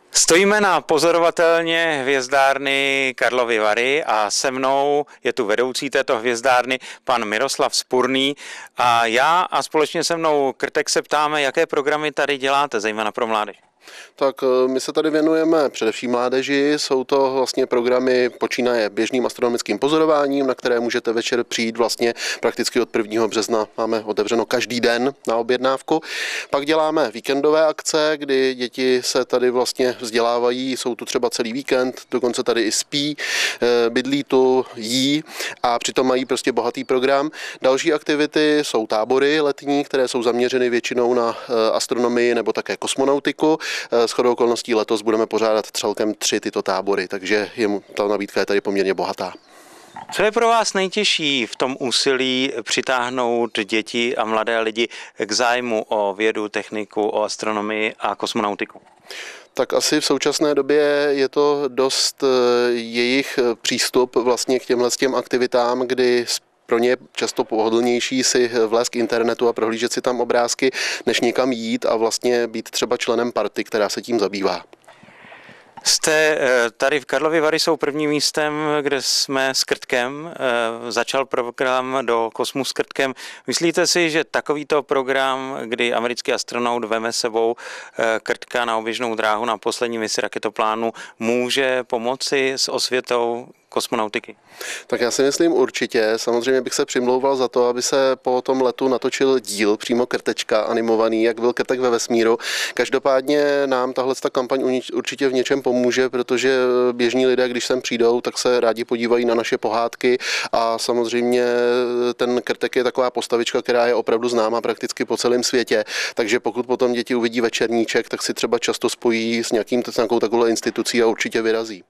Stojíme na pozorovatelně hvězdárny Karlovy Vary a se mnou je tu vedoucí této hvězdárny, pan Miroslav Spurný. A já a společně se mnou Krtek se ptáme, jaké programy tady děláte, zejména pro mládež. Tak my se tady věnujeme především mládeži, jsou to vlastně programy počínaje běžným astronomickým pozorováním, na které můžete večer přijít vlastně prakticky od 1. března, máme otevřeno každý den na objednávku. Pak děláme víkendové akce, kdy děti se tady vlastně vzdělávají, jsou tu třeba celý víkend, dokonce tady i spí, bydlí tu, jí a přitom mají prostě bohatý program. Další aktivity jsou tábory letní, které jsou zaměřeny většinou na astronomii nebo také kosmonautiku. Shodou okolností letos budeme pořádat celkem 3 tyto tábory, takže ta nabídka je tady poměrně bohatá. Co je pro vás nejtěžší v tom úsilí přitáhnout děti a mladé lidi k zájmu o vědu, techniku, o astronomii a kosmonautiku? Tak asi v současné době je to dost jejich přístup vlastně k těm aktivitám, kdy pro ně je často pohodlnější si vlézt k internetu a prohlížet si tam obrázky, než někam jít a vlastně být třeba členem party, která se tím zabývá. Jste tady v Karlovy Vary jsou prvním místem, kde jsme s Krtkem. Začal program do kosmu s Krtkem. Myslíte si, že takovýto program, kdy americký astronaut veme sebou Krtka na oběžnou dráhu na poslední misi raketoplánu, může pomoci s osvětou kosmonautiky? Tak já si myslím určitě. Samozřejmě bych se přimlouval za to, aby se po tom letu natočil díl přímo Krtečka animovaný, jak byl Krtek ve vesmíru. Každopádně nám tahle kampaň určitě v něčem pomůže, protože běžní lidé, když sem přijdou, tak se rádi podívají na naše pohádky a samozřejmě ten Krtek je taková postavička, která je opravdu známá prakticky po celém světě. Takže pokud potom děti uvidí Večerníček, tak si třeba často spojí s nějakou takovou institucí a určitě vyrazí.